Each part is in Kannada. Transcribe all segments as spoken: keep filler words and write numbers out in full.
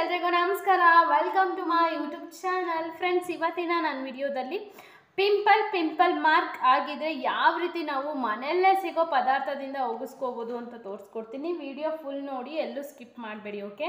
ಎಲ್ರಿಗೂ ನಮಸ್ಕಾರ. Welcome to my YouTube channel. Friends, ಇವತ್ತಿನ ನನ್ನ ವಿಡಿಯೋದಲ್ಲಿ ಪಿಂಪಲ್ ಪಿಂಪಲ್ ಮಾರ್ಕ್ ಆಗಿದ್ರೆ ಯಾವ ರೀತಿ ನಾವು ಮನೆಯಲ್ಲೇ ಸಿಗೋ ಪದಾರ್ಥದಿಂದ ಹೋಗಿಸ್ಕೋಬೋದು ಅಂತ ತೋರಿಸ್ಕೊಡ್ತೀನಿ. ವಿಡಿಯೋ ಫುಲ್ ನೋಡಿ, ಎಲ್ಲೂ ಸ್ಕಿಪ್ ಮಾಡಬೇಡಿ. ಓಕೆ,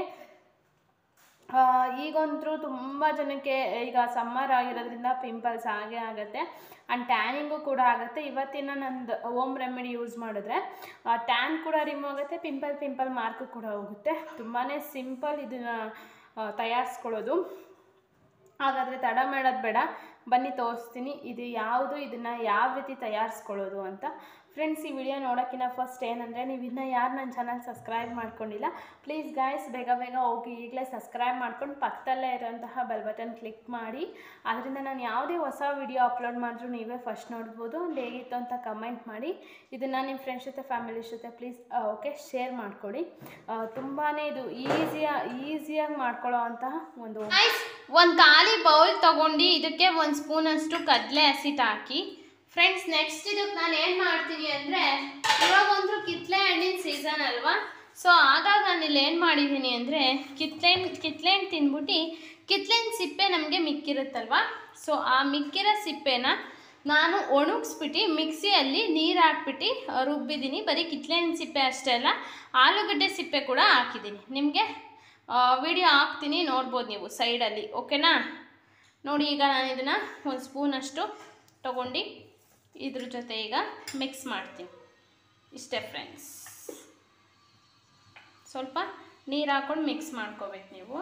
ಈಗಂತೂ ತುಂಬ ಜನಕ್ಕೆ ಈಗ ಸಮ್ಮರ್ ಆಗಿರೋದ್ರಿಂದ ಪಿಂಪಲ್ಸ್ ಆಗೇ ಆಗುತ್ತೆ ಆ್ಯಂಡ್ ಟ್ಯಾನಿಂಗು ಕೂಡ ಆಗುತ್ತೆ. ಇವತ್ತಿನ ನಂದು ಹೋಮ್ ರೆಮಿಡಿ ಯೂಸ್ ಮಾಡಿದ್ರೆ ಟ್ಯಾನ್ ಕೂಡ ರಿಮೂವ್ ಆಗುತ್ತೆ, ಪಿಂಪಲ್ ಪಿಂಪಲ್ ಮಾರ್ಕು ಕೂಡ ಹೋಗುತ್ತೆ. ತುಂಬಾ ಸಿಂಪಲ್ ಇದನ್ನು ತಯಾರಿಸ್ಕೊಳ್ಳೋದು. ಹಾಗಾದರೆ ತಡ ಮಾಡೋದು ಬೇಡ, ಬನ್ನಿ ತೋರಿಸ್ತೀನಿ ಇದು ಯಾವುದು, ಇದನ್ನು ಯಾವ ರೀತಿ ತಯಾರಿಸ್ಕೊಳ್ಳೋದು ಅಂತ. ಫ್ರೆಂಡ್ಸ್, ಈ ವಿಡಿಯೋ ನೋಡೋಕ್ಕಿಂತ ಫಸ್ಟ್ ಏನಂದರೆ, ನೀವು ಇನ್ನೂ ಯಾರು ನನ್ನ ಚಾನಲ್ ಸಬ್ಸ್ಕ್ರೈಬ್ ಮಾಡ್ಕೊಂಡಿಲ್ಲ, ಪ್ಲೀಸ್ ಗಾಯ್ಸ್ ಬೇಗ ಬೇಗ ಹೋಗಿ ಈಗಲೇ ಸಬ್ಸ್ಕ್ರೈಬ್ ಮಾಡ್ಕೊಂಡು ಪಕ್ಕದಲ್ಲೇ ಇರೋಂತಹ ಬೆಲ್ ಬಟನ್ ಕ್ಲಿಕ್ ಮಾಡಿ. ಅದರಿಂದ ನಾನು ಯಾವುದೇ ಹೊಸ ವಿಡಿಯೋ ಅಪ್ಲೋಡ್ ಮಾಡಿದ್ರು ನೀವೇ ಫಸ್ಟ್ ನೋಡ್ಬೋದು. ಒಂದು ಹೇಗಿತ್ತು ಅಂತ ಕಮೆಂಟ್ ಮಾಡಿ. ಇದನ್ನು ನಿಮ್ಮ ಫ್ರೆಂಡ್ಸ್ ಜೊತೆ ಫ್ಯಾಮಿಲಿ ಜೊತೆ ಪ್ಲೀಸ್ ಓಕೆ ಶೇರ್ ಮಾಡಿಕೊಡಿ. ತುಂಬಾ ಇದು ಈಸಿಯಾಗಿ ಈಸಿಯಾಗಿ ಮಾಡ್ಕೊಳ್ಳೋ ಅಂತಹ ಒಂದು ಒಂದು ಖಾಲಿ ಬೌಲ್ ತೊಗೊಂಡು ಇದಕ್ಕೆ ಒಂದು ಸ್ಪೂನಷ್ಟು ಕಡಲೆ ಹಸಿಟ್ಟು ಹಾಕಿ. ಫ್ರೆಂಡ್ಸ್, ನೆಕ್ಸ್ಟ್ ಇದಕ್ಕೆ ನಾನು ಏನು ಮಾಡ್ತೀನಿ ಅಂದರೆ, ಇವಾಗಂತೂ ಕಿತ್ತಳೆ ಹಣ್ಣಿನ ಸೀಸನ್ ಅಲ್ವಾ, ಸೊ ಆಗಾಗ ನಾನು ಇಲ್ಲಿ ಏನು ಮಾಡಿದ್ದೀನಿ ಅಂದರೆ, ಕಿತ್ತಳೆ ಕಿತ್ತಳೆ ಹಣ್ಣು ತಿಂದ್ಬಿಟ್ಟು ಕಿತ್ತಳೆನ ಸಿಪ್ಪೆ ನಮಗೆ ಮಿಕ್ಕಿರುತ್ತಲ್ವ, ಸೊ ಆ ಮಿಕ್ಕಿರೋ ಸಿಪ್ಪೆನ ನಾನು ಒಣಗಿಸ್ಬಿಟ್ಟು ಮಿಕ್ಸಿಯಲ್ಲಿ ನೀರು ಹಾಕ್ಬಿಟ್ಟು ರುಬ್ಬಿದ್ದೀನಿ. ಬರೀ ಕಿತ್ತಳೆ ಹಣ್ಣಿನ ಸಿಪ್ಪೆ ಅಷ್ಟೇ ಅಲ್ಲ, ಆಲೂಗಡ್ಡೆ ಸಿಪ್ಪೆ ಕೂಡ ಹಾಕಿದ್ದೀನಿ. ನಿಮಗೆ ವಿಡಿಯೋ ಹಾಕ್ತೀನಿ, ನೋಡ್ಬೋದು ನೀವು ಸೈಡಲ್ಲಿ. ಓಕೆನಾ? ನೋಡಿ, ಈಗ ನಾನು ಇದನ್ನು ಒಂದು ಸ್ಪೂನಷ್ಟು ತೊಗೊಂಡು ಇದ್ರ ಜೊತೆ ಈಗ ಮಿಕ್ಸ್ ಮಾಡ್ತೀನಿ. ಇಷ್ಟೇ ಫ್ರೆಂಡ್ಸ್, ಸ್ವಲ್ಪ ನೀರು ಹಾಕ್ಕೊಂಡು ಮಿಕ್ಸ್ ಮಾಡ್ಕೋಬೇಕು ನೀವು.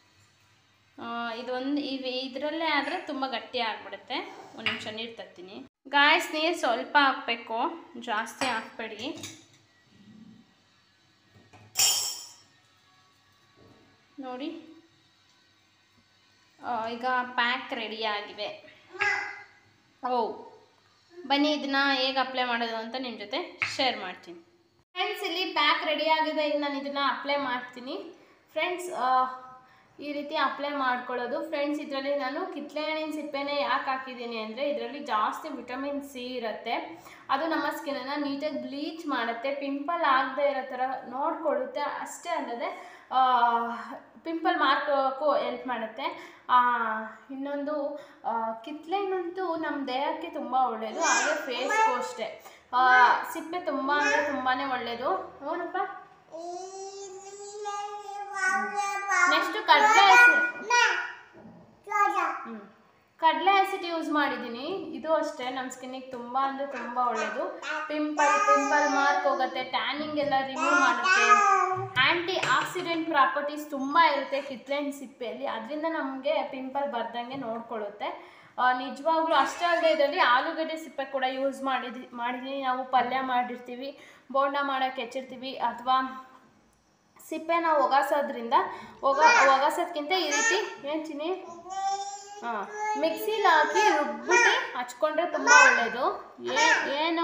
ಇದೊಂದು ಇವು ಇದರಲ್ಲೇ ಆದರೆ ತುಂಬ ಗಟ್ಟಿ ಆಗಿಬಿಡುತ್ತೆ. ಒಂದು ನಿಮಿಷ ನೀರು ತರ್ತೀನಿ. ಗಾಯ್ಸ್, ನೀರು ಸ್ವಲ್ಪ ಹಾಕಬೇಕು, ಜಾಸ್ತಿ ಹಾಕ್ಬೇಡಿ. ನೋಡಿ, ಈಗ ಪ್ಯಾಕ್ ರೆಡಿ ಆಗಿದೆ. ಓ, ಬನ್ನಿ ಇದನ್ನ ಹೇಗೆ ಅಪ್ಲೈ ಮಾಡೋದು ಅಂತ ನಿಮ್ಮ ಜೊತೆ ಶೇರ್ ಮಾಡ್ತೀನಿ. ಫ್ರೆಂಡ್ಸ್, ಇಲ್ಲಿ ಪ್ಯಾಕ್ ರೆಡಿ ಆಗಿದೆ. ಈಗ ನಾನು ಇದನ್ನು ಅಪ್ಲೈ ಮಾಡ್ತೀನಿ. ಫ್ರೆಂಡ್ಸ್, ಈ ರೀತಿ ಅಪ್ಲೈ ಮಾಡ್ಕೊಳ್ಳೋದು. ಫ್ರೆಂಡ್ಸ್, ಇದರಲ್ಲಿ ನಾನು ಕಿತ್ತಳೆ ಹಣ್ಣಿನ ಸಿಪ್ಪೆನೇ ಯಾಕೆ ಹಾಕಿದ್ದೀನಿ ಅಂದರೆ, ಇದರಲ್ಲಿ ಜಾಸ್ತಿ ವಿಟಮಿನ್ ಸಿ ಇರುತ್ತೆ. ಅದು ನಮ್ಮ ಸ್ಕಿನ್ನನ್ನು ನೀಟಾಗಿ ಬ್ಲೀಚ್ ಮಾಡುತ್ತೆ, ಪಿಂಪಲ್ ಆಗದೆ ಇರೋ ಥರ ನೋಡ್ಕೊಳ್ಳುತ್ತೆ. ಅಷ್ಟೇ ಅಲ್ಲದೆ ಪಿಂಪಲ್ ಮಾರ್ಕೋಕ್ಕೂ ಹೆಲ್ಪ್ ಮಾಡುತ್ತೆ. ಇನ್ನೊಂದು, ಕಿತ್ತಳೆ ಹಣ್ಣಂತೂ ನಮ್ಮ ದೇಹಕ್ಕೆ ತುಂಬ ಒಳ್ಳೆಯದು, ಹಾಗೆ ಫೇಸ್ಗೂ ಅಷ್ಟೇ. ಸಿಪ್ಪೆ ತುಂಬ ಅಂದರೆ ತುಂಬಾ ಒಳ್ಳೆಯದು. ನೋಡಪ್ಪ, ನೆಕ್ಸ್ಟು ಕಡಲೆ ಹ್ಞೂ ಕಡಲೆ ಆ್ಯಸಿಡ್ ಯೂಸ್ ಮಾಡಿದ್ದೀನಿ. ಇದು ಅಷ್ಟೇ ನಮ್ಮ ಸ್ಕಿನ್ನಿಗೆ ತುಂಬ ಅಂದರೆ ತುಂಬ ಒಳ್ಳೆಯದು. ಪಿಂಪಲ್ ಪಿಂಪಲ್ ಮಾರ್ಕ್ ಹೋಗುತ್ತೆ, ಟ್ಯಾನಿಂಗ್ ಎಲ್ಲ ರಿಮೂವ್ ಮಾಡುತ್ತೆ. ಆ್ಯಂಟಿ ಆಕ್ಸಿಡೆಂಟ್ ಪ್ರಾಪರ್ಟೀಸ್ ತುಂಬ ಇರುತ್ತೆ ಕಿತ್ತಳೆ ಹಣ್ಣು ಸಿಪ್ಪೆಯಲ್ಲಿ, ಅದರಿಂದ ನಮಗೆ ಪಿಂಪಲ್ ಬರ್ದಂಗೆ ನೋಡ್ಕೊಳ್ಳುತ್ತೆ. ನಿಜವಾಗ್ಲೂ ಅಷ್ಟೇ ಅಲ್ಲದೆ ಇದರಲ್ಲಿ ಆಲೂಗಡ್ಡೆ ಸಿಪ್ಪೆ ಕೂಡ ಯೂಸ್ ಮಾಡಿದ್ವಿ ಮಾಡಿದ್ದೀನಿ ನಾವು ಪಲ್ಯ ಮಾಡಿರ್ತೀವಿ, ಬೋಂಡ ಮಾಡೋಕ್ಕೆ ಹೆಚ್ಚಿರ್ತೀವಿ, ಅಥವಾ ಸಿಪ್ಪೆ ನಾವು ಒಗಾಸೋದ್ರಿಂದ ಒಗ ಒಗಾಸೋದ್ಕಿಂತ ಈ ರೀತಿ ಏನು ಚಿನ್ನಿ ಹಾಂ ಮಿಕ್ಸಿಲಿ ಹಾಕಿ ರುಬ್ಬಿಟ್ಟು ಹಚ್ಕೊಂಡ್ರೆ ತುಂಬ ಒಳ್ಳೆಯದು. ಏನು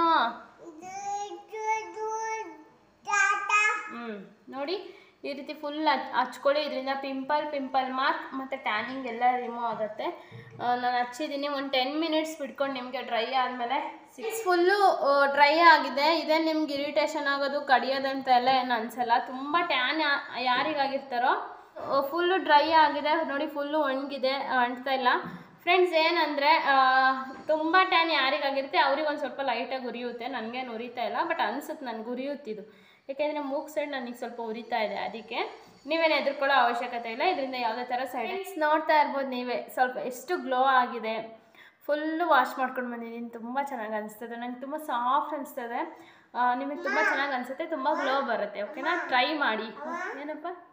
ಹ್ಞೂ ನೋಡಿ, ಈ ರೀತಿ ಫುಲ್ ಹಚ್ ಹಚ್ಕೊಳ್ಳಿ. ಇದರಿಂದ ಪಿಂಪಲ್ ಪಿಂಪಲ್ ಮಾರ್ಕ್ ಮತ್ತು ಟ್ಯಾನಿಂಗ್ ಎಲ್ಲ ರಿಮೂವ್ ಆಗುತ್ತೆ. ನಾನು ಹಚ್ಚಿದ್ದೀನಿ. ಒಂದು ಟೆನ್ ಮಿನಿಟ್ಸ್ ಬಿಟ್ಕೊಂಡು ನಿಮಗೆ ಡ್ರೈ ಆದಮೇಲೆ ಸಿಕ್ಸ್ ಫುಲ್ಲು ಡ್ರೈ ಆಗಿದೆ. ಇದೇ ನಿಮ್ಗೆ ಇರಿಟೇಷನ್ ಆಗೋದು, ಕಡಿಯೋದಂತ ಎಲ್ಲ ಏನು ಅನಿಸಲ್ಲ. ತುಂಬ ಟ್ಯಾನ್ ಯಾರಿಗಾಗಿರ್ತಾರೋ ಫುಲ್ಲು ಡ್ರೈ ಆಗಿದೆ ನೋಡಿ, ಫುಲ್ಲು ಒಣಗಿದೆ, ಅಂಟ್ತಾ ಇಲ್ಲ. ಫ್ರೆಂಡ್ಸ್, ಏನಂದರೆ ತುಂಬ ಟ್ಯಾನ್ ಯಾರಿಗಾಗಿರುತ್ತೆ ಅವ್ರಿಗೆ ಒಂದು ಸ್ವಲ್ಪ ಲೈಟಾಗಿ ಉರಿಯುತ್ತೆ. ನನಗೇನು ಉರಿತಾ ಇಲ್ಲ, ಬಟ್ ಅನಿಸುತ್ತೆ ನನಗೆ ಉರಿಯುತ್ತಿದ್ದು, ಯಾಕೆಂದರೆ ಮೂಗ್ ಸೈಡ್ ನನಗೆ ಸ್ವಲ್ಪ ಉರಿತಾ ಇದೆ. ಅದಕ್ಕೆ ನೀವೇನು ಹೆದರ್ಕೊಳ್ಳೋ ಅವಶ್ಯಕತೆ ಇಲ್ಲ, ಇದರಿಂದ ಯಾವುದೇ ಥರ ಸೈಡ್ ಎಫೆಕ್ಟ್ಸ್ ನೋಡ್ತಾ ಇರ್ಬೋದು ನೀವೇ. ಸ್ವಲ್ಪ ಎಷ್ಟು ಗ್ಲೋ ಆಗಿದೆ, ಫುಲ್ಲು ವಾಶ್ ಮಾಡ್ಕೊಂಡು ಬಂದಿದ್ದೀನಿ. ತುಂಬ ಚೆನ್ನಾಗಿ ಅನಿಸ್ತದೆ, ನನಗೆ ತುಂಬ ಸಾಫ್ಟ್ ಅನಿಸ್ತದೆ. ನಿಮಗೆ ತುಂಬ ಚೆನ್ನಾಗಿ ಅನಿಸುತ್ತೆ, ತುಂಬ ಗ್ಲೋ ಬರುತ್ತೆ. ಓಕೆನಾ? ಟ್ರೈ ಮಾಡಿ. ಏನಪ್ಪ